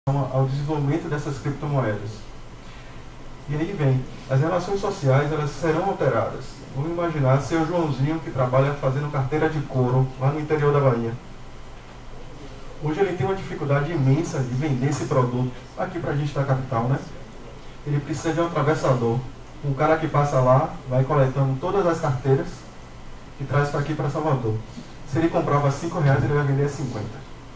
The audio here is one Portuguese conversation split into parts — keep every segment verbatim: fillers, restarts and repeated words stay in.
ao desenvolvimento dessas criptomoedas. E aí vem, as relações sociais elas serão alteradas. Vamos imaginar ser o Joãozinho que trabalha fazendo carteira de couro lá no interior da Bahia. Hoje ele tem uma dificuldade imensa de vender esse produto aqui para a gente da capital, né? Ele precisa de um atravessador. Um cara que passa lá, vai coletando todas as carteiras e traz para aqui para Salvador. Se ele comprava cinco reais, ele vai vender a cinquenta.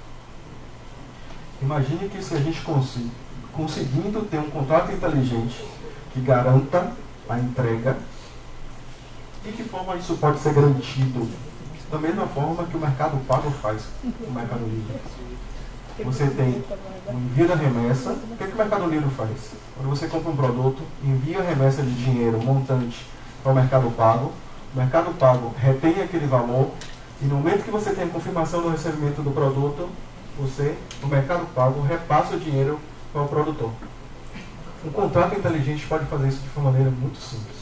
Imagine que se a gente consiga, conseguindo ter um contrato inteligente que garanta a entrega, de que forma isso pode ser garantido? Da mesma forma que o Mercado Pago faz, o Mercado Livre. Você tem o envio da remessa. O que, é que o Mercado Livre faz? Quando você compra um produto, envia a remessa de dinheiro, montante, para o Mercado Pago. O Mercado Pago retém aquele valor e no momento que você tem a confirmação do recebimento do produto, você, o Mercado Pago, repassa o dinheiro para o produtor. Um contrato inteligente pode fazer isso de uma maneira muito simples.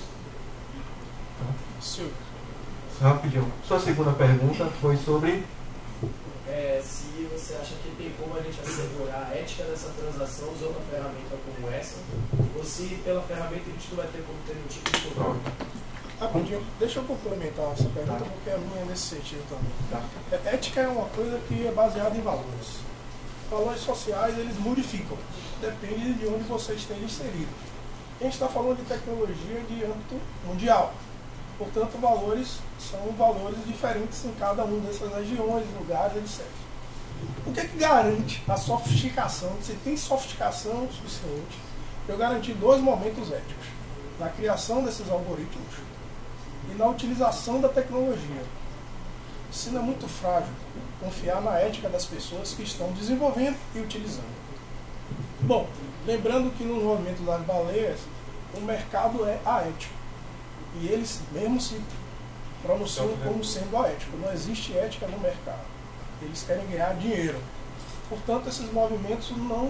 Tá? Sim. Rapidinho. Sua segunda pergunta foi sobre... É, se você acha que tem como a gente assegurar a ética dessa transação usando uma ferramenta como essa, ou se pela ferramenta a gente não vai ter como ter um tipo de controle. Rapidinho, deixa eu complementar essa pergunta, Tá. porque a minha é nesse sentido também. Tá. É, ética é uma coisa que é baseada em valores. Valores sociais, eles modificam. Depende de onde você esteja inserido. A gente está falando de tecnologia de âmbito mundial. Portanto, valores são valores diferentes em cada uma dessas regiões, lugares, etcétera. O que é que garante a sofisticação? Se tem sofisticação suficiente para eu garantir dois momentos éticos: na criação desses algoritmos e na utilização da tecnologia. Se não é muito frágil confiar na ética das pessoas que estão desenvolvendo e utilizando. Bom, lembrando que no movimento das baleias, o mercado é aético. E eles mesmo se pronunciam como sendo aético. Não existe ética no mercado. Eles querem ganhar dinheiro. Portanto, esses movimentos não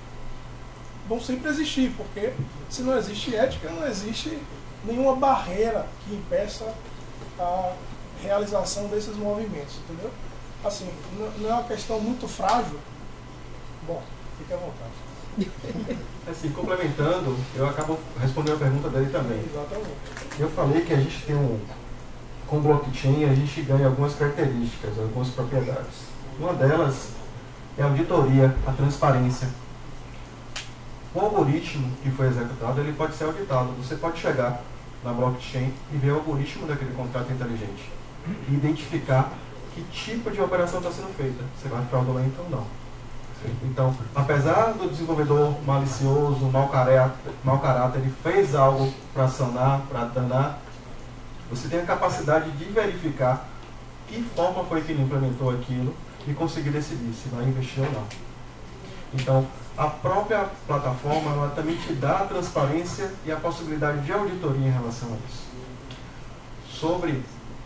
vão sempre existir, porque se não existe ética, não existe nenhuma barreira que impeça a realização desses movimentos, entendeu? Assim, não é uma questão muito frágil. Bom, fique à vontade. Assim, complementando, eu acabo respondendo a pergunta dele também. Exatamente. Eu falei que a gente tem um... Com blockchain, a gente ganha algumas características, algumas propriedades. Uma delas é a auditoria, a transparência. O algoritmo que foi executado, ele pode ser auditado. Você pode chegar na blockchain e ver o algoritmo daquele contrato inteligente. E identificar que tipo de operação está sendo feita. Se vai fraudulento ou não. Então, apesar do desenvolvedor malicioso, mau caráter, mau caráter ele fez algo para sanar, para danar, você tem a capacidade de verificar que forma foi que ele implementou aquilo e conseguir decidir se vai investir ou não. Então, a própria plataforma ela também te dá a transparência e a possibilidade de auditoria em relação a isso. Sobre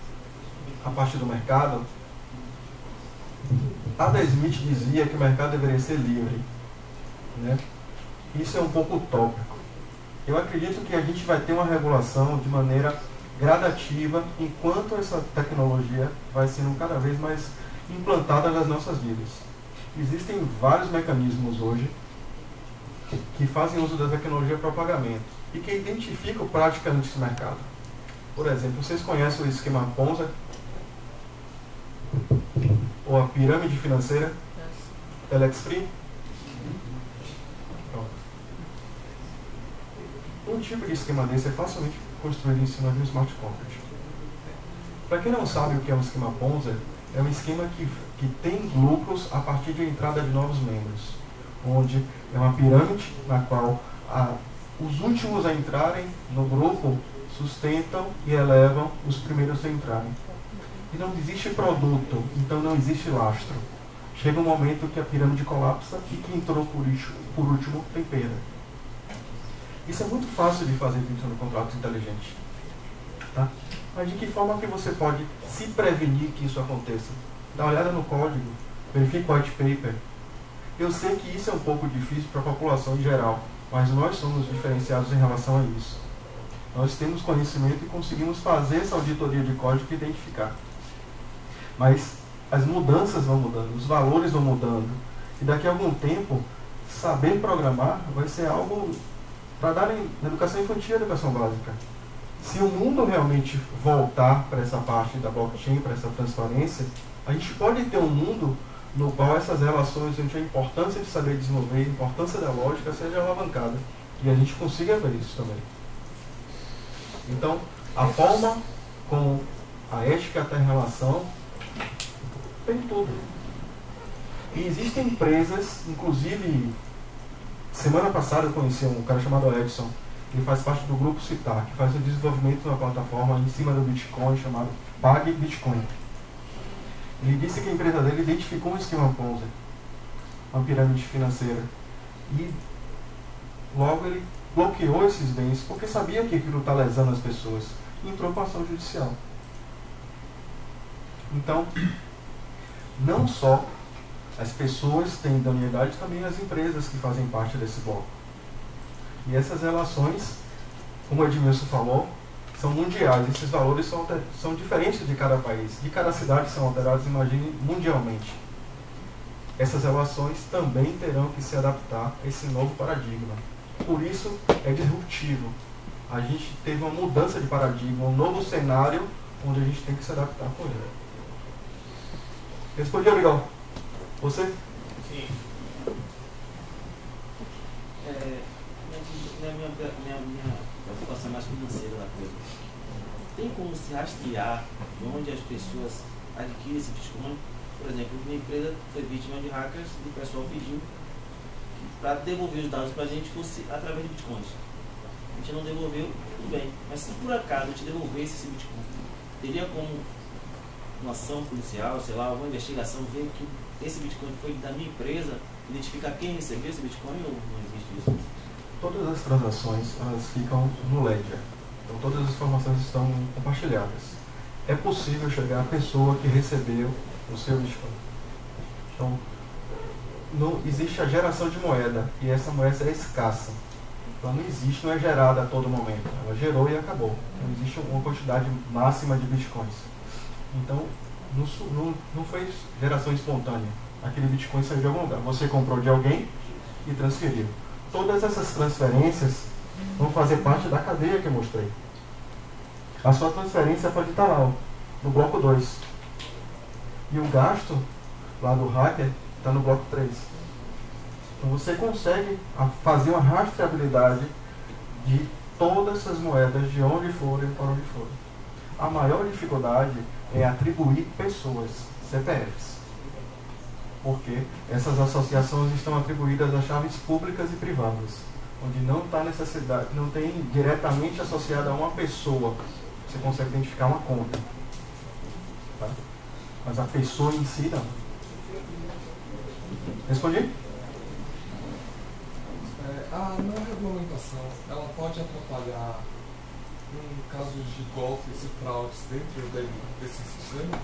a parte do mercado, Adam Smith dizia que o mercado deveria ser livre, né? Isso é um pouco utópico. Eu acredito que a gente vai ter uma regulação de maneira gradativa enquanto essa tecnologia vai sendo cada vez mais implantada nas nossas vidas. Existem vários mecanismos hoje que fazem uso da tecnologia para o pagamento e que identificam praticamente esse mercado. Por exemplo, vocês conhecem o esquema Ponzi? Ou a pirâmide financeira? Telex Free? Pronto. Um tipo de esquema desse é facilmente construído em cima de um smart contract. Para quem não sabe o que é um esquema Ponzi, é um esquema que, que tem lucros a partir de entrada de novos membros, onde é uma pirâmide na qual a, os últimos a entrarem no grupo sustentam e elevam os primeiros a entrarem. E não existe produto, então não existe lastro. Chega um momento que a pirâmide colapsa e quem entrou por, isso, por último tem perda. Isso é muito fácil de fazer dentro do contrato inteligente. Tá? Mas de que forma que você pode se prevenir que isso aconteça? Dá uma olhada no código, verifica o white paper. Eu sei que isso é um pouco difícil para a população em geral, mas nós somos diferenciados em relação a isso. Nós temos conhecimento e conseguimos fazer essa auditoria de código e identificar. Mas as mudanças vão mudando, os valores vão mudando. E daqui a algum tempo, saber programar vai ser algo para dar na educação infantil e educação básica. Se o mundo realmente voltar para essa parte da blockchain, para essa transparência, a gente pode ter um mundo no qual essas relações, onde a importância de saber desenvolver, a importância da lógica seja alavancada. E a gente consiga ver isso também. Então, a forma como a ética está em relação tem tudo. E existem empresas, inclusive, semana passada eu conheci um cara chamado Edson, ele faz parte do grupo Citar, que faz o desenvolvimento de uma plataforma em cima do Bitcoin chamado Pague Bitcoin. Ele disse que a empresa dele identificou um esquema Ponzi, uma pirâmide financeira, e logo ele bloqueou esses bens porque sabia que aquilo está lesando as pessoas e entrou com ação judicial. Então, não só as pessoas têm idoneidade, também as empresas que fazem parte desse bloco. E essas relações, como o Edmilson falou, são mundiais. Esses valores são, são diferentes de cada país. De cada cidade são alterados, imagine, mundialmente. Essas relações também terão que se adaptar a esse novo paradigma. Por isso é disruptivo. A gente teve uma mudança de paradigma, um novo cenário onde a gente tem que se adaptar com ele. Respondi, Miguel? Você? Sim. É, minha, minha, minha, minha preocupação mais financeira da coisa. Tem como se rastrear de onde as pessoas adquirem esse Bitcoin? Por exemplo, minha empresa foi vítima de hackers e o pessoal pediu para devolver os dados para a gente fosse através de Bitcoins. A gente não devolveu, tudo bem. Mas se por acaso a gente devolvesse esse Bitcoin, teria como uma ação policial, sei lá, alguma investigação, ver que esse Bitcoin foi da minha empresa, identificar quem recebeu esse Bitcoin ou não existe isso? Todas as transações, elas ficam no Ledger. Então todas as informações estão compartilhadas. É possível chegar à pessoa que recebeu o seu Bitcoin. Então, não existe a geração de moeda, e essa moeda é escassa. Então não existe, não é gerada a todo momento. Ela gerou e acabou. Não existe uma quantidade máxima de Bitcoins. Então, não, não, não foi geração espontânea. Aquele Bitcoin saiu de algum lugar. Você comprou de alguém e transferiu. Todas essas transferências vão fazer parte da cadeia que eu mostrei. A sua transferência pode estar lá, ó, no bloco dois. E o gasto lá do hacker está no bloco três. Então você consegue fazer uma rastreabilidade de todas essas moedas, de onde forem para onde forem. A maior dificuldade é atribuir pessoas, C P Fs. Porque essas associações estão atribuídas a chaves públicas e privadas, onde não está necessidade, não tem diretamente associada a uma pessoa. Você consegue identificar uma conta. Tá? Mas a pessoa em si não. Respondi? É, a não regulamentação, ela pode atrapalhar em casos de golpes e fraudes dentro de, desse sistema?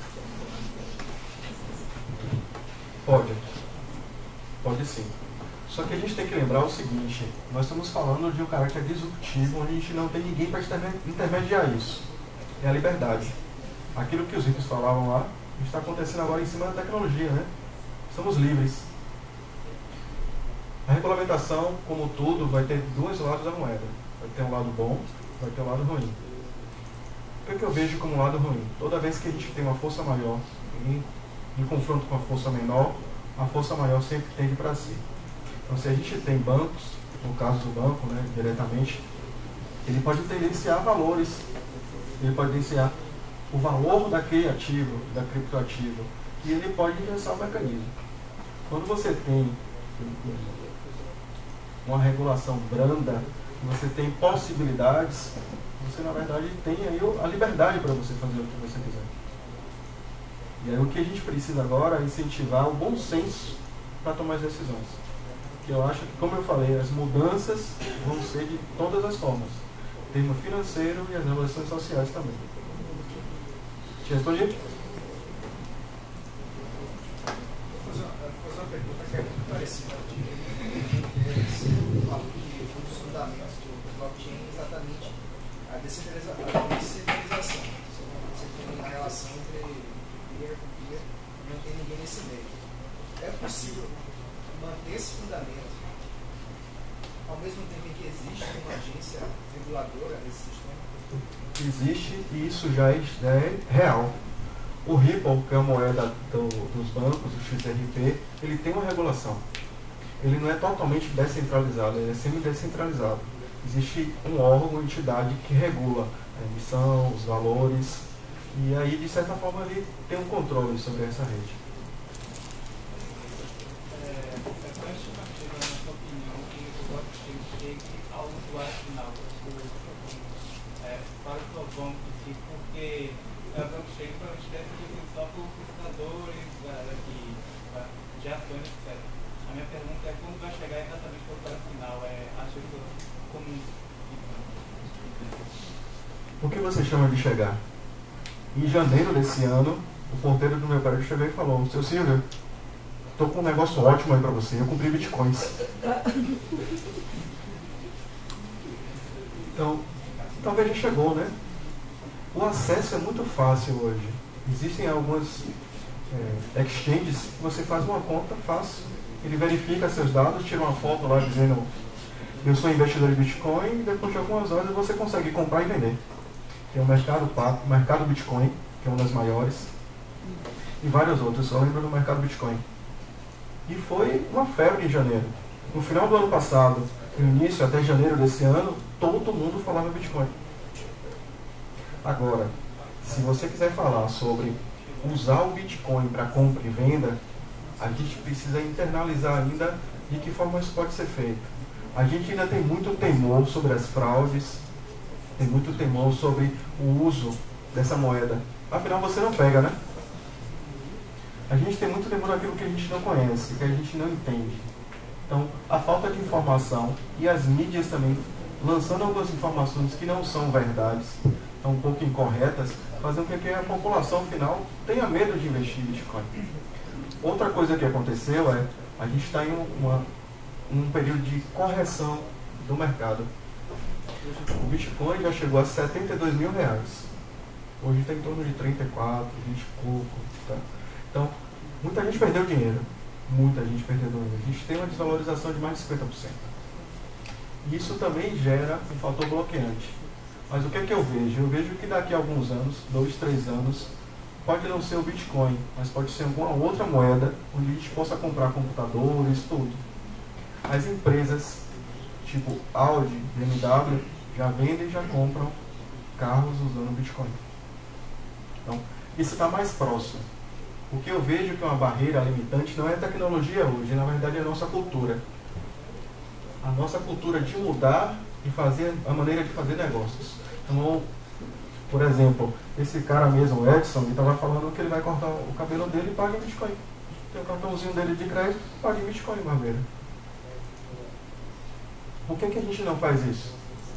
Pode. Pode sim. Só que a gente tem que lembrar o seguinte, nós estamos falando de um caráter disruptivo, onde a gente não tem ninguém para intermediar isso. É a liberdade. Aquilo que os ricos falavam lá, está acontecendo agora em cima da tecnologia, né? Somos livres. A regulamentação, como tudo, vai ter dois lados da moeda. Vai ter um lado bom, vai ter um lado ruim. O que, é que eu vejo como um lado ruim? Toda vez que a gente tem uma força maior em, em confronto com a força menor, a força maior sempre tende para si. Então, se a gente tem bancos, no caso do banco, né, diretamente, ele pode tendenciar valores, ele pode tendenciar o valor daquele ativo, da criptoativo, e ele pode inventar o mecanismo. Quando você tem uma regulação branda, você tem possibilidades, você na verdade tem aí a liberdade para você fazer o que você quiser. E aí o que a gente precisa agora é incentivar o bom senso para tomar as decisões. Que eu acho que, como eu falei, as mudanças vão ser de todas as formas. O termo financeiro e as relações sociais também. Te respondi? Vou fazer uma pergunta que é muito parecida. Eu falo que um dos fundamentos do blockchain é exatamente a descentralização. Você tem uma relação entre peer com peer, não tem ninguém nesse meio. É possível manter esse fundamento ao mesmo tempo em que existe uma agência reguladora nesse sistema? Existe, e isso já é, já é real. O Ripple, que é a moeda do, dos bancos, o X R P, ele tem uma regulação. Ele não é totalmente descentralizado, ele é semi-descentralizado. Existe um órgão, uma entidade que regula a emissão, os valores, e aí, de certa forma, ele tem um controle sobre essa rede. É, qual é a estimativa, na sua opinião, que o blockchain chegue ao usuário final, é, para o Provão, porque a blockchain provavelmente deve ser só por computadores, galera que já foi, etcétera. A minha pergunta é como vai chegar exatamente para o usuário final? É, acho que como... O que você chama de chegar? Em janeiro desse ano, o ponteiro do meu prédio chegou e falou: seu Silvio, estou com um negócio ótimo aí para você, eu comprei bitcoins. Então, talvez já chegou, né? O acesso é muito fácil hoje. Existem algumas é, exchanges que você faz uma conta fácil, ele verifica seus dados, tira uma foto lá dizendo: eu sou investidor de Bitcoin, e depois de algumas horas você consegue comprar e vender. Tem o Mercado Pago, o Mercado Bitcoin, que é uma das maiores, e vários outros, só lembro do Mercado Bitcoin. E foi uma febre em janeiro. No final do ano passado, no início até janeiro desse ano, todo mundo falava Bitcoin. Agora, se você quiser falar sobre usar o Bitcoin para compra e venda, a gente precisa internalizar ainda de que forma isso pode ser feito. A gente ainda tem muito temor sobre as fraudes, tem muito temor sobre o uso dessa moeda. Afinal, você não pega, né? A gente tem muito temor naquilo que a gente não conhece, que a gente não entende. Então, a falta de informação e as mídias também lançando algumas informações que não são verdades, estão um pouco incorretas, fazem com que a população final tenha medo de investir em Bitcoin. Outra coisa que aconteceu é, a gente está em uma, um período de correção do mercado. O Bitcoin já chegou a setenta e dois mil reais. Hoje está em torno de trinta e quatro, vinte e pouco. Tá? Então, muita gente perdeu dinheiro. Muita gente perdeu dinheiro. A gente tem uma desvalorização de mais de cinquenta por cento. E isso também gera um fator bloqueante. Mas o que é que eu vejo? Eu vejo que daqui a alguns anos, dois, três anos, pode não ser o Bitcoin, mas pode ser alguma outra moeda onde a gente possa comprar computadores, tudo. As empresas, tipo Audi, B M W, já vendem e já compram carros usando Bitcoin. Então, isso está mais próximo. O que eu vejo que é uma barreira limitante não é a tecnologia hoje, na verdade é a nossa cultura. A nossa cultura de mudar e fazer a maneira de fazer negócios. Então, por exemplo, esse cara mesmo, o Edson, ele estava falando que ele vai cortar o cabelo dele e paga em Bitcoin. Tem o cartãozinho dele de crédito, paga em Bitcoin, barbeiro. Por que que a gente não faz isso?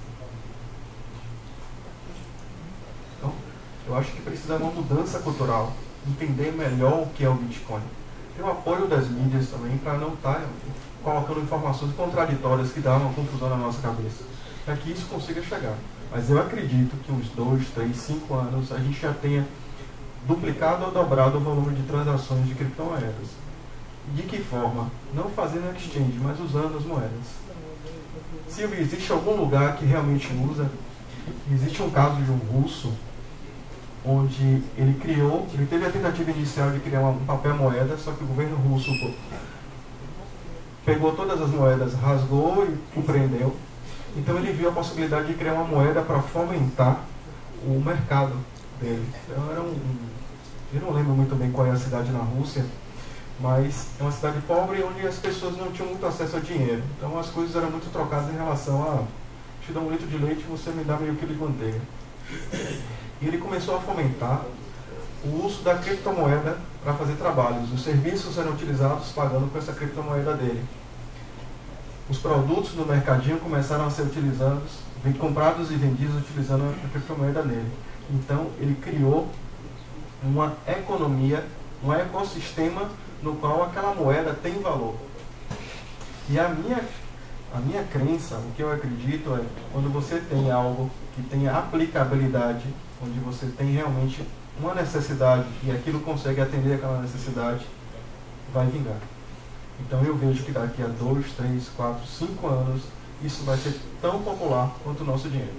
Então, eu acho que precisa de uma mudança cultural, entender melhor o que é o Bitcoin. Tem o apoio das mídias também para não estar colocando informações contraditórias que dão uma confusão na nossa cabeça, para que isso consiga chegar. Mas eu acredito que uns dois, três, cinco anos a gente já tenha duplicado ou dobrado o volume de transações de criptomoedas. De que forma? Não fazendo exchange, mas usando as moedas. Silvio, existe algum lugar que realmente usa? Existe um caso de um russo onde ele criou, ele teve a tentativa inicial de criar um papel moeda, só que o governo russo pegou todas as moedas, rasgou e compreendeu. Então ele viu a possibilidade de criar uma moeda para fomentar o mercado dele. Então era um, eu não lembro muito bem qual é a cidade na Rússia, mas é uma cidade pobre onde as pessoas não tinham muito acesso a dinheiro. Então as coisas eram muito trocadas em relação a: te dou um litro de leite, você me dá meio quilo de manteiga. E ele começou a fomentar o uso da criptomoeda para fazer trabalhos. Os serviços eram utilizados pagando com essa criptomoeda dele. Os produtos do mercadinho começaram a ser utilizados, comprados e vendidos utilizando a criptomoeda dele. Então ele criou uma economia, um ecossistema no qual aquela moeda tem valor. E a minha, a minha crença, o que eu acredito é, quando você tem algo que tem aplicabilidade, onde você tem realmente uma necessidade e aquilo consegue atender aquela necessidade, vai vingar. Então eu vejo que daqui a dois, três, quatro, cinco anos isso vai ser tão popular quanto o nosso dinheiro.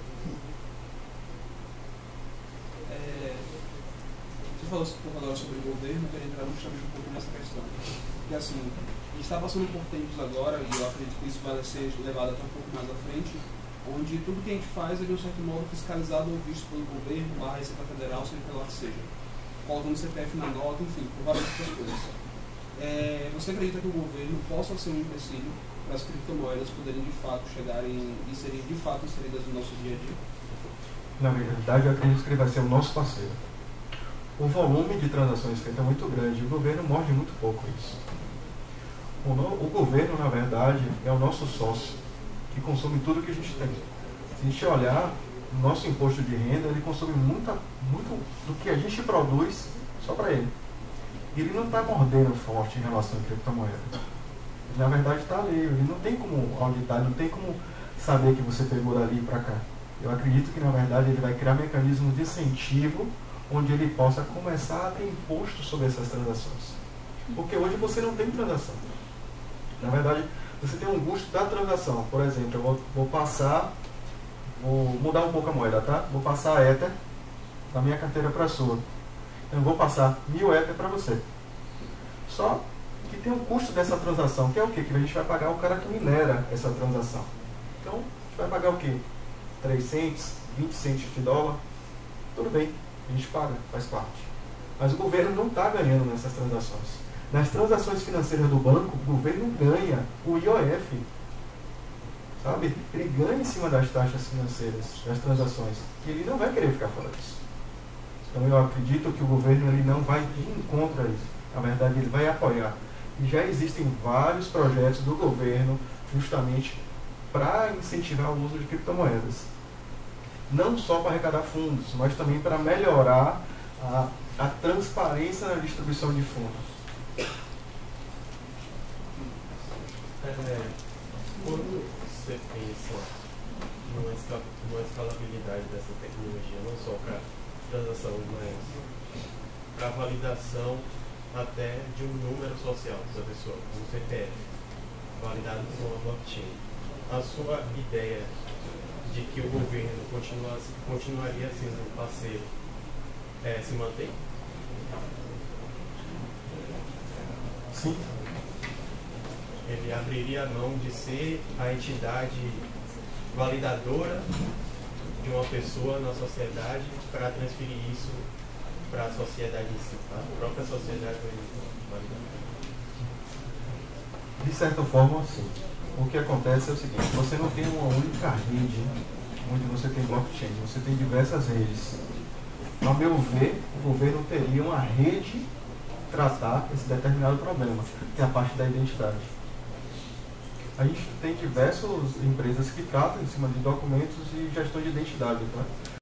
É, você falou um pouco agora sobre o governo, eu queria entrar justamente um pouco nessa questão. Porque assim, a gente está passando por tempos agora, e eu acredito que isso vai ser levado até um pouco mais à frente, onde tudo que a gente faz é de um certo modo fiscalizado ou visto pelo governo, barra Receita Federal, seja pela que seja. Colocando o C P F na nota, enfim, por várias outras coisas. É, você acredita que o governo possa ser um empecilho para as criptomoedas poderem de fato chegarem e serem de fato inseridas no nosso dia a dia? Na verdade, eu acredito que ele vai ser o nosso parceiro. O volume de transações feito é muito grande e o governo morde muito pouco isso. O, no, o governo, na verdade, é o nosso sócio, que consome tudo que a gente tem. Se a gente olhar, o nosso imposto de renda, ele consome muita, muito do que a gente produz só para ele. E ele não está mordendo forte em relação à criptomoeda. Ele, na verdade, está ali. Ele não tem como auditar, não tem como saber que você pegou dali para cá. Eu acredito que, na verdade, ele vai criar mecanismos de incentivo onde ele possa começar a ter imposto sobre essas transações. Porque hoje você não tem transação. Na verdade, você tem um custo da transação. Por exemplo, eu vou, vou passar, vou mudar um pouco a moeda, tá? Vou passar a Ether da minha carteira para a sua. Então, eu vou passar mil Ether para você. Só que tem um custo dessa transação, que é o quê? Que a gente vai pagar o cara que minera essa transação. Então, a gente vai pagar o quê? três centos, vinte centos de dólar. Tudo bem, a gente paga, faz parte. Mas o governo não está ganhando nessas transações. Nas transações financeiras do banco, o governo ganha o I O F. Sabe? Ele ganha em cima das taxas financeiras, das transações. E ele não vai querer ficar fora disso. Então eu acredito que o governo ele não vai de encontro a isso. Na verdade, ele vai apoiar. E já existem vários projetos do governo justamente para incentivar o uso de criptomoedas. Não só para arrecadar fundos, mas também para melhorar a, a transparência na distribuição de fundos. É, quando você pensa numa, escal numa escalabilidade dessa tecnologia, não só para transação, mas para validação até de um número social da pessoa, um C P F, validado por uma blockchain, a sua ideia de que o governo continua, continuaria sendo parceiro é, se mantém? Sim. Ele abriria a mão de ser a entidade validadora de uma pessoa na sociedade para transferir isso para a sociedade em si, a própria sociedade validadora. De certa forma, sim. O que acontece é o seguinte, você não tem uma única rede onde você tem blockchain, você tem diversas redes. Ao meu ver, o governo teria uma rede tratar esse determinado problema, que é a parte da identidade. A gente tem diversas empresas que tratam em cima de documentos e gestão de identidade, tá?